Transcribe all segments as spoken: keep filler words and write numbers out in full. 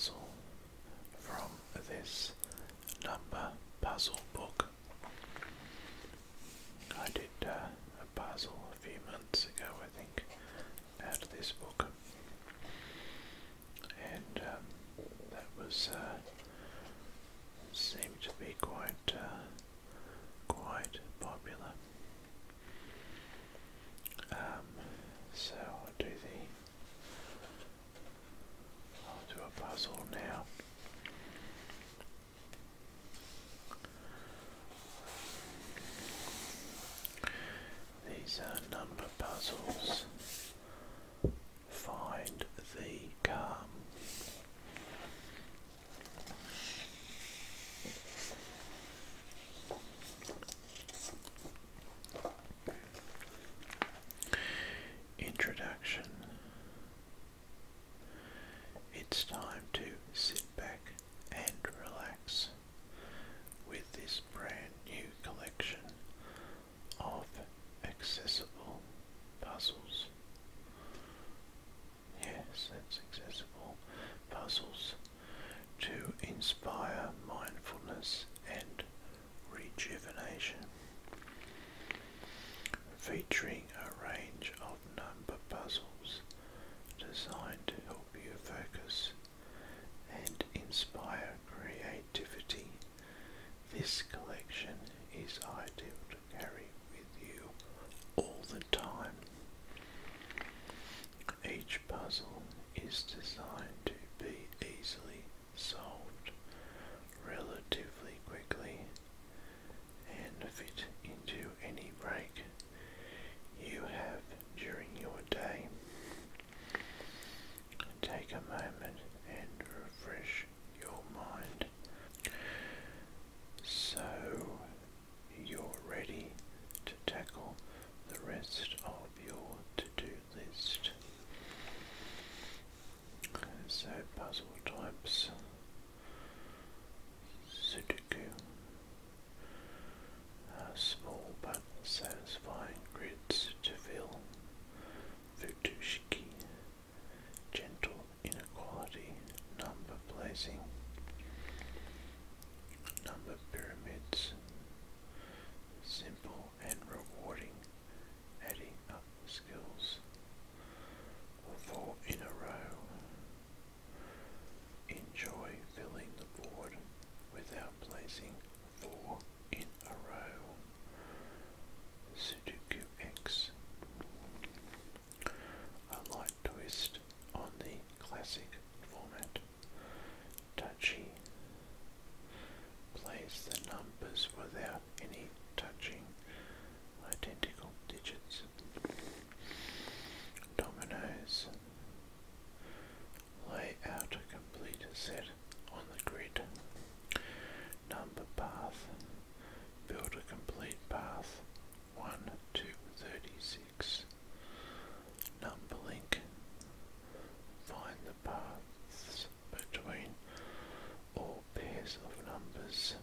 puzzle from this number puzzle book. I did uh, a puzzle a few months ago, I think, out of this book, and um, that was uh, seemed to be quite uh, quite popular. Um, so I'll do the I'll do a puzzle now. These are number puzzles. Find the calm. Introduction. It's time to sit back and relax with this brand new collection of accessible puzzles. Yes, that's accessible puzzles to inspire mindfulness and rejuvenation, featuring a range of number puzzles designed to help you focus and inspire creativity. This collection is ideal to carry with you all the time. Each puzzle is designed to be easily solved relatively quickly and fit into any break you have during your day. Take a moment and refresh your mind so you're ready to tackle the rest of your to-do list. So puzzle types: sudoku, uh, small but satisfying grids to fill; futoshiki, gentle inequality number placing; number pyramids, simple and rewarding, adding up skills; four in a row, enjoy filling the board without placing four in a row; Sudoku X, a light twist on the classic format; touchy, place the numbers without any touching identical digits; dominoes, lay out a complete set on the grid; number path, build a complete path one to thirty-six; number link, find the paths between all pairs of numbers;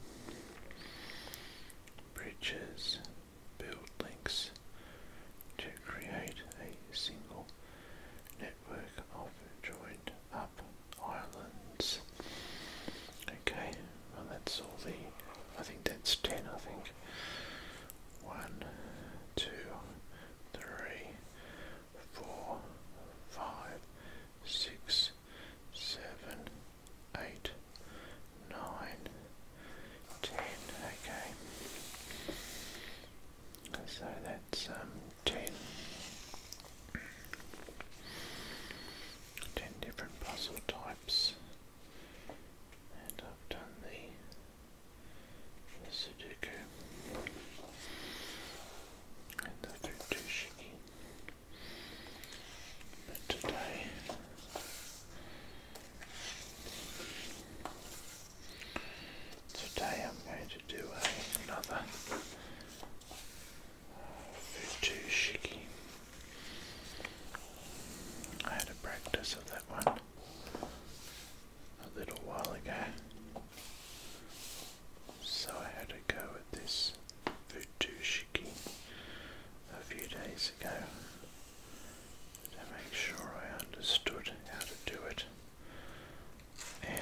bridges, build links to create a single network of joined up islands. Okay, well that's all the, I think that's ten, I think. One, two, three, four, five, six, seven, eight, nine, ten. Okay. So that's um ten. Ten different puzzle types. And I've done the, the Sudoku and the Futoshiki. But today today I'm going to do a, another Futoshiki. I had a practice of that one a little while ago, so I had to go with this Futoshiki a few days ago to make sure I understood how to do it. And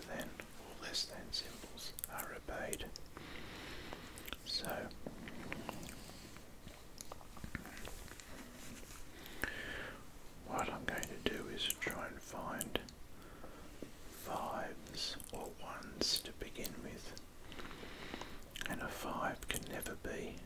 than or less than symbols are obeyed. So what I'm going to do is try and find fives or ones to begin with, and a five can never be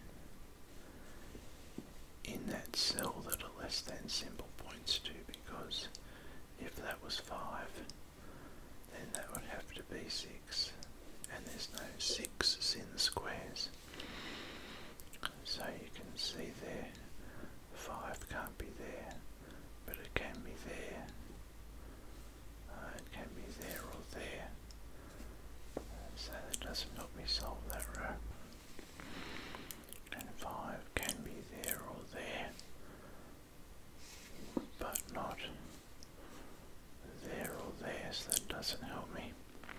in that cell that a less than symbol points to, because if that was five, then that would have to be six, and there's no sixes in the squares. So you can see there, five can't be there, but it can be there. Uh, it can be there or there. So that doesn't help me solve that row. And five can be there or there, but not there or there, so that doesn't help me.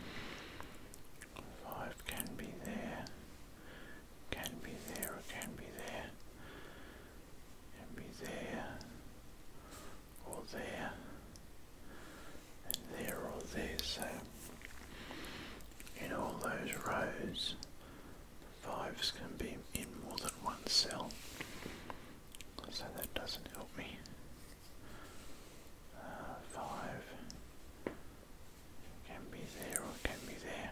Five can be there, can be there or can be there, can be there or there, and there or there. So in all those rows, fives can be in more than one cell, so that doesn't help me. Uh, five can be there or can be there.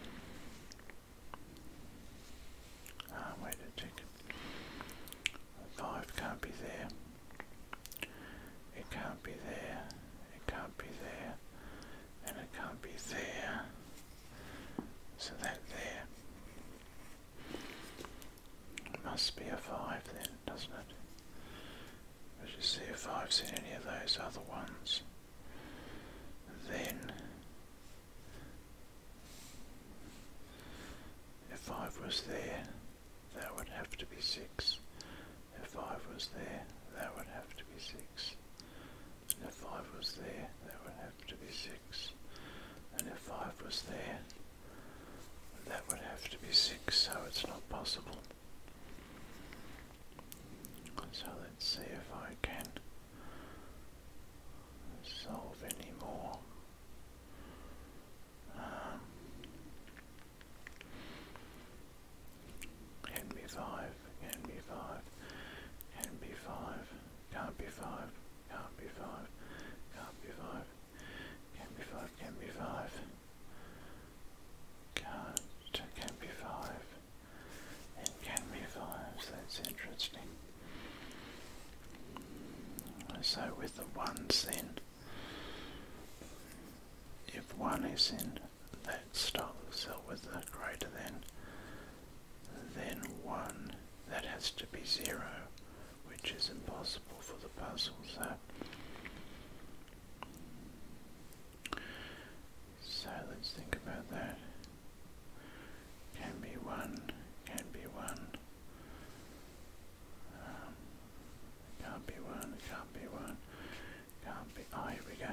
Uh, wait a tick. Five can't be there. It can't be there. It can't be there. And it can't be there. So that there must be a five then, doesn't it? As you see, if five's in any of those other ones, then if five was there, that would have to be six. If five was there, that would have to be six. And if five was there, that would have to be six. And if five was there, that would have to be six, so it's not possible. So let's see if I can solve any more. Um, can be five, can be five, can be five, can't be five, can't be five, can't be five, can be five, can be five, can't, can be five, and can be five. So that's interesting. So with the ones then, if one is in that style of cell with the greater than, then one, that has to be zero, which is impossible for the puzzle. So, so let's think about that. Can be one, can be one. Um, can't be one, can't be one, can't be, oh here we go.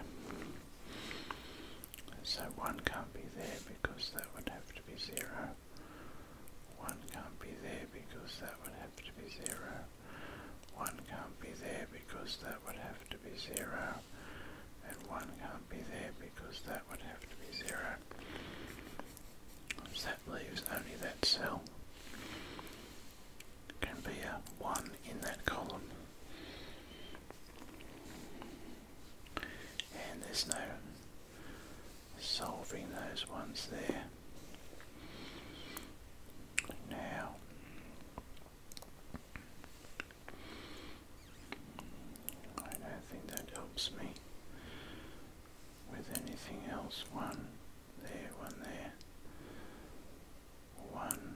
So one can't be there because that would have to be zero. One can't be there because that would have to be zero. One can't be there because that would have to be zero. And one can't be there because that would have to be zero. So that leaves only that cell. Can be a one in that column. And there's no solving those ones there. Now, I don't think that helps me with anything else. One there, one there, one.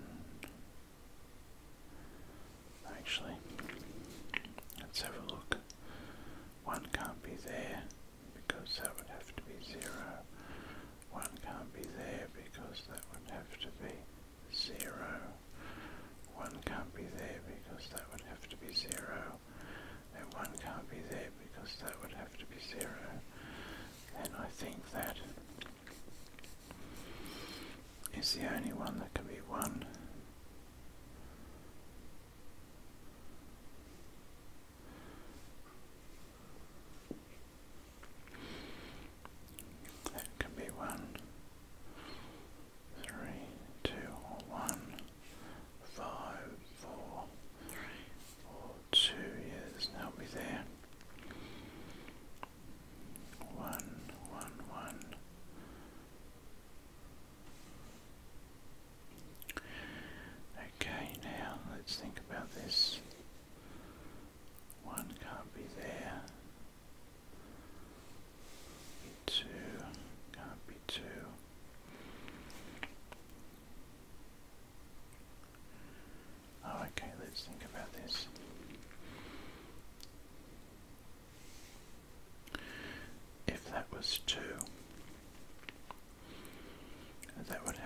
Actually, let's have a look. One can't be there because that would have to be zero. One can't be there because that would have to be zero. One can't be there because that would have to be zero. And one can't be there because that would have to be zero. And I think that is the only one that can be one. That can be one.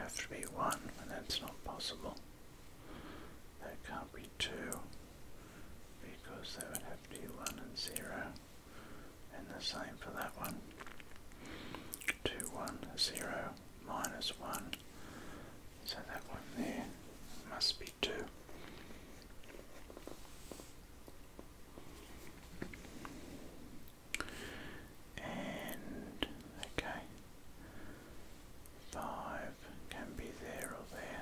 have to be one, and that's not possible. That can't be two, because that would have to be one and zero, and the same for that one. two, one, zero, minus one, so that one there must be two. And, okay, five can be there or there.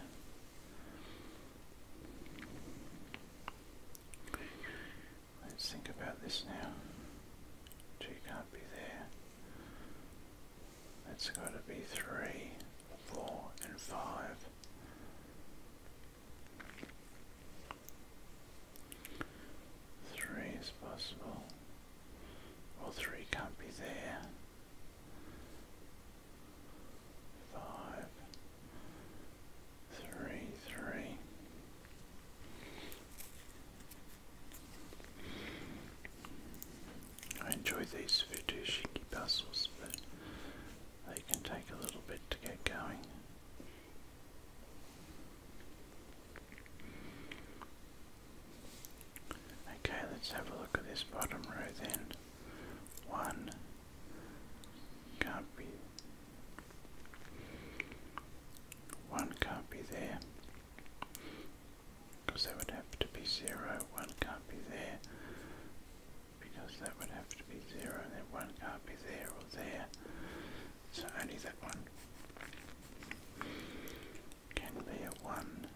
Let's think about this now. two can't be there. That's got to be three, four, and five. Three is possible. Well, three can't be there. Five, three, three. I enjoy these Futoshiki puzzles, but they can take a little bit to get going. Okay, let's have a look at this bottom row then. One can't be one can't be there, because that would have to be zero. One can't be there, because that would have to be zero, and then one can't be there or there. So only that one can be a one.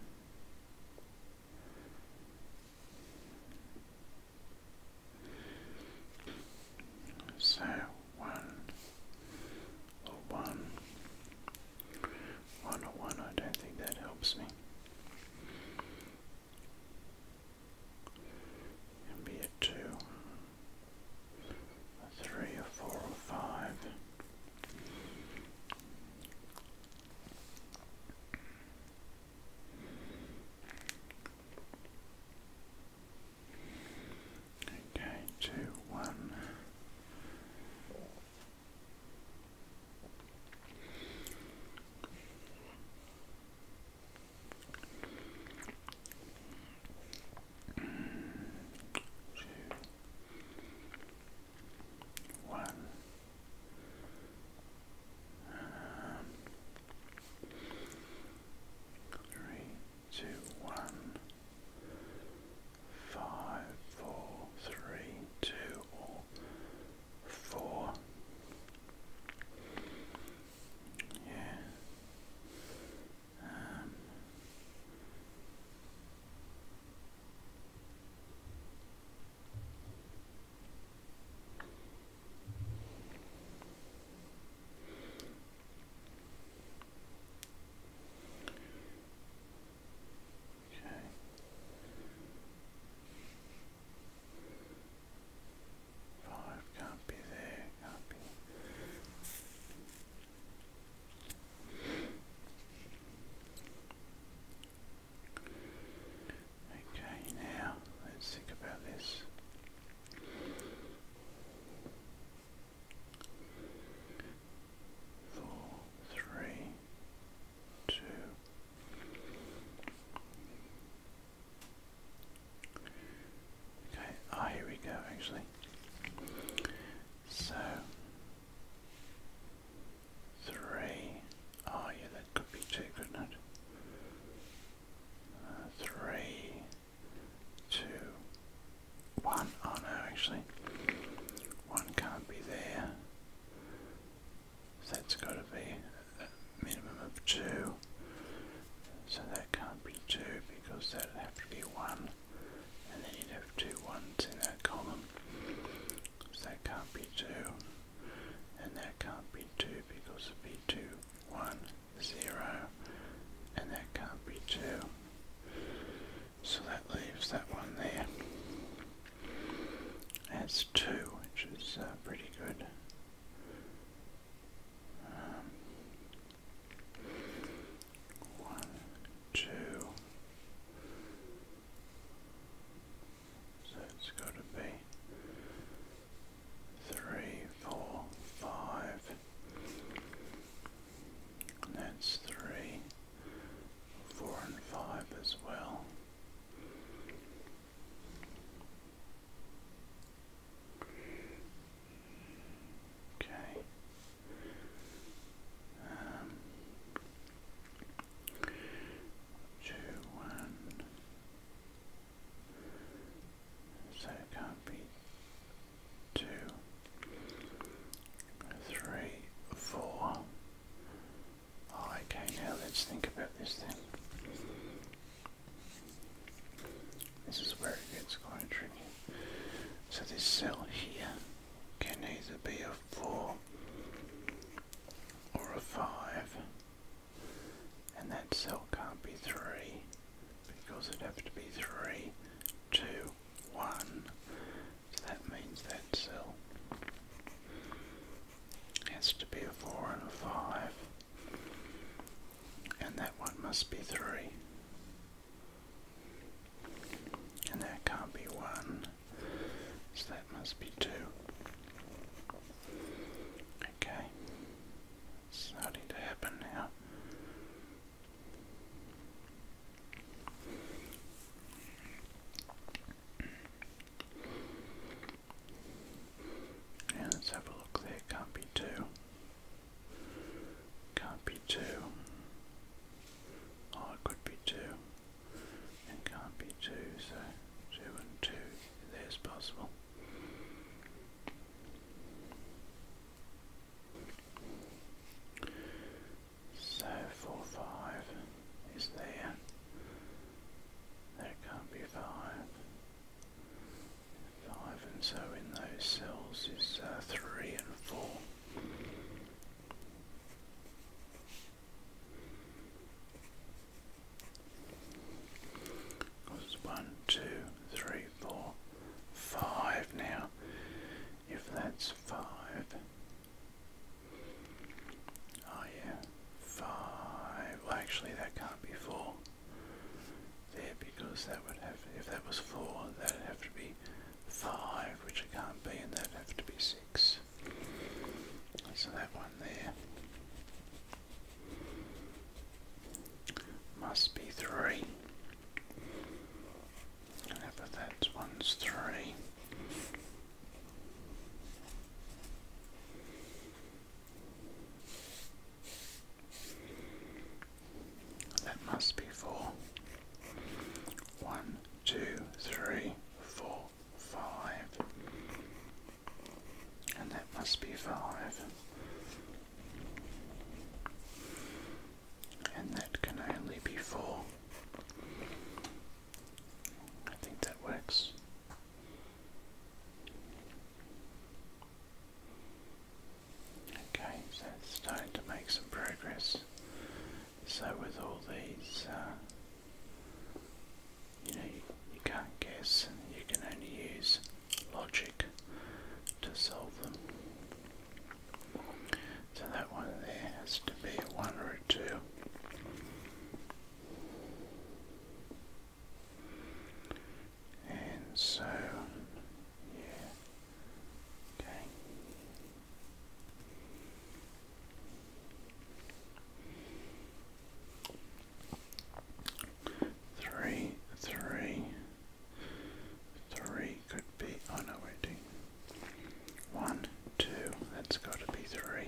that cell can't be three because it'd have to be three, two, one. So that means that cell has to be a four and a five, and that one must be three, and that can't be one, so that must be two. Okay, it's starting to happen now. Now let's have a look there. Can't be two. Can't be two. Oh, it could be two. And can't be two, so two and two, there's possible. So four, five is there. That can't be five. Five, and so in those cells is uh, three and four. Because one, two, three, four, five now. If that's five, oh yeah, five. Well, actually, that can't be four there because that would have, if that was four, that'd have to be five, which it can't be, and that'd have to be six. So that one there must be three. And if that one's three, that must be four. One, two, three, four, five, and that must be five, and that can only be four. I think that works. Okay, so it's starting to make some progress. So with all these, uh, you know, you, you can't guess, and you can only use logic to solve them. So that one there has to be a one or a two. And so, yeah, okay. Three, three, three could be, oh no, we're doing one, two, that's got to be three.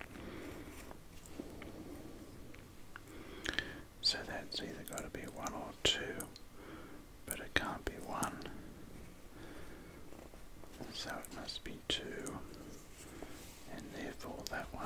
So that's either got to be one or two, but it can't be one. So it must be two, and therefore that one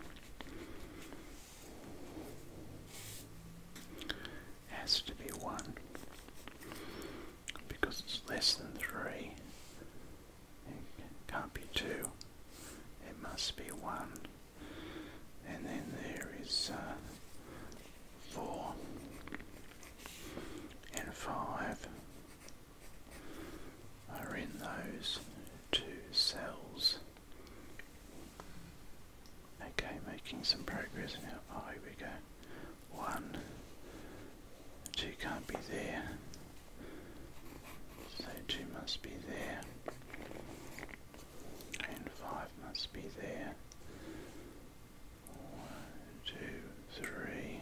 has to be one, because it's less than three. It can't be two, it must be one. And then there is uh, four and five are in those two cells. Okay, making some progress now. Oh, here we go. One, two can't be there, so two must be there, and five must be there. One, two, three.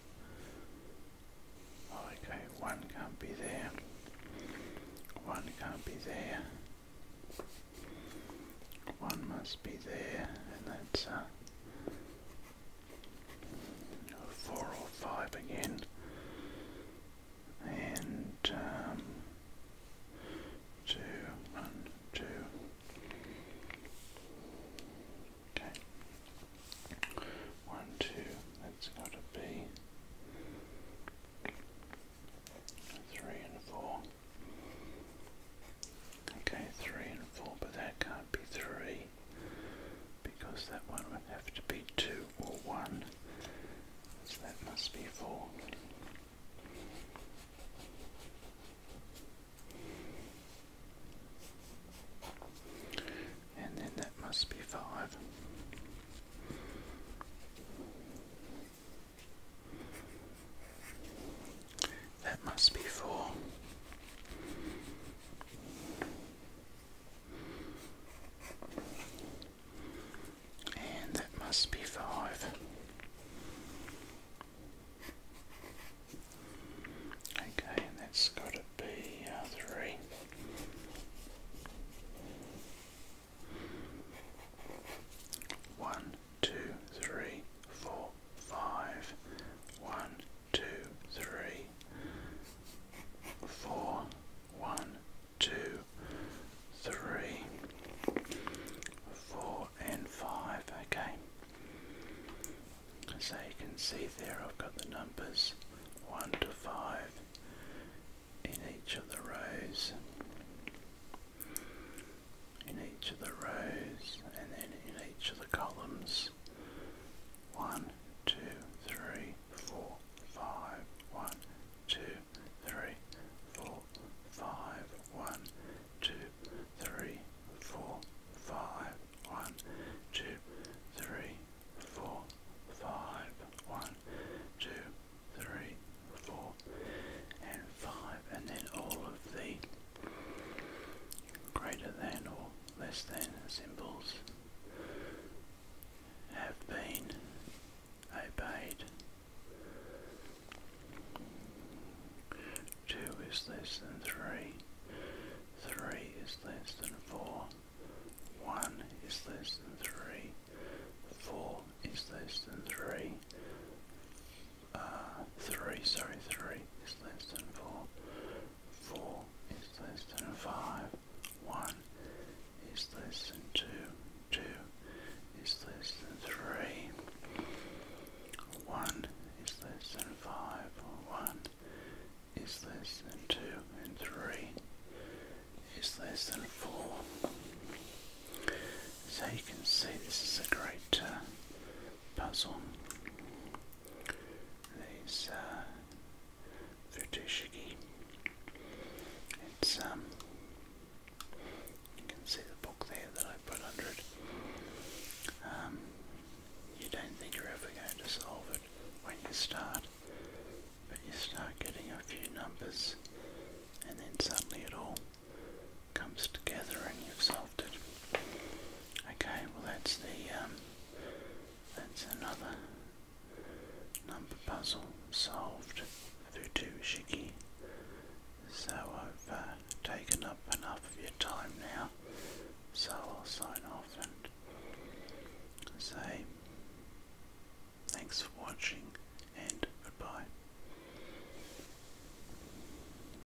Oh, okay, one can't be there. One can't be there. One must be there, and that's uh, four or five again. And um, two, one, two. Okay. One, two, that's got to be three and four. Okay, three and four, but that can't be three because that one would have to be two or one. So that must be four. And then that must be five. That must be four. And that must be five. Okay, and that's got to be uh, three. One, two, three, four, five. One, two, three, four. One, two, three, four, and five. Okay. So you can see there, I've got the numbers one to five in each of the rows. In each of the rows, and then in each of the columns. One, two, three, four, five. One, two, three, four, five. One, two, three, four, five. One, two, three, four, five. One, two, three, four, and five. And then all of the greater than or less than symbols have been obeyed. Two is less than three. Three is less than four. One is less than three. Four is less than three. Uh, three, sorry, three is less than four. Four is less than five. One is less than two. Two is less than three. One is less than five. One is less than two. And three is less than four. So you can see this is a great uh, puzzle.